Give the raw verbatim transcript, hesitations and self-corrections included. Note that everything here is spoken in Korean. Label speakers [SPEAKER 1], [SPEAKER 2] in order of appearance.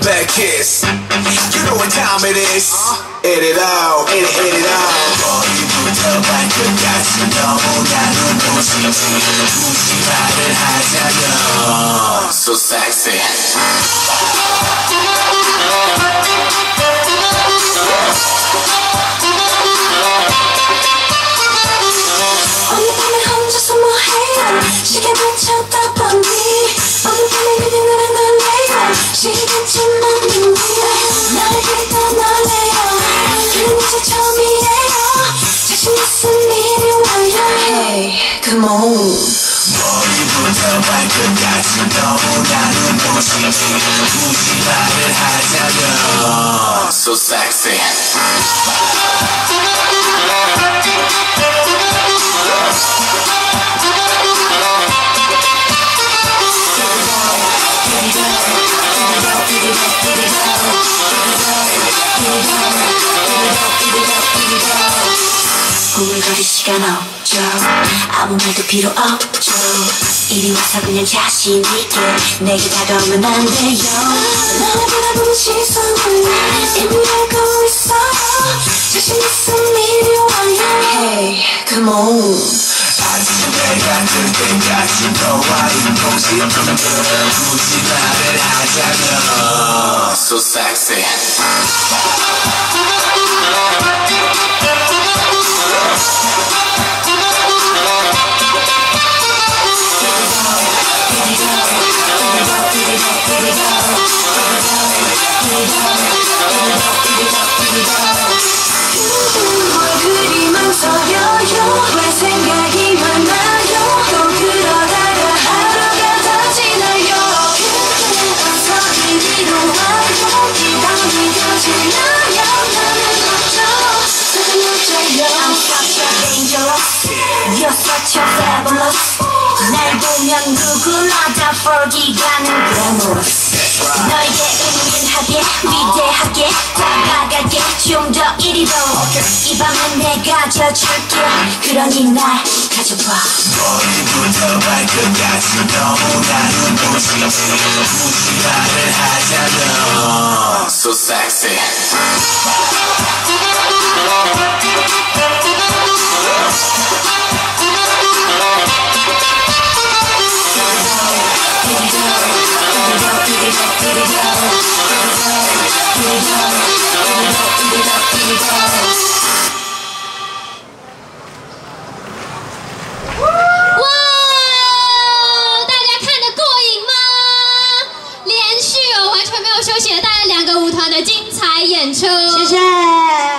[SPEAKER 1] back kiss. You know what time it is. Eat it out, eat it, eat it out. 머리부터 발끝까지 너무나도 멋있지. 무시말을 하자면 so sexy.
[SPEAKER 2] 오늘 밤에 혼자서 뭐해 시계 붙였다 뻔히 오늘 밤에 그냥 나랑 놀래요 시계쯤 맞는 뒤에 나를 그리다 놀래요 그런 이제 처음이래요 자신 있음 이리 와요 Hey, come on
[SPEAKER 1] 머리부터 발끝까지 너무나도 멋있지. 무시말을 하자면 so sexy.
[SPEAKER 2] 우울거릴 시간 없죠 아무 말도 필요 없죠 이리 와서 그냥 자신 있게 내게 다가오면 안 돼요 나를 바라보는 시선을 이미 알고 있어요 자신 있음 이리 와요 Hey, come on
[SPEAKER 1] 아침에 같은 때까지 너와 있고 싶은데 굳이 말을 하자면 so sexy.
[SPEAKER 2] 얼굴이 망설여요 왜 생각이 많아요 또 그러다가 하루가 다 지나요 그대 어서 이리로 와요 이 밤이 더 지나요 나는 멋져 나는 멋져요 I'm such a dangerous You're such a fabulous 날 보면 누구나 forgy 가는 glamorous 너에게 은은하게 위대하게 다가가게 좀 더 이리로 이 밤은 내가 져줄게 그러니 날 가져봐
[SPEAKER 1] 머리부터 발끝까지 너무나도 멋있지. 무시말을 하자면 so sexy.
[SPEAKER 3] 休息了大概两个舞团的精彩演出，
[SPEAKER 2] 谢谢。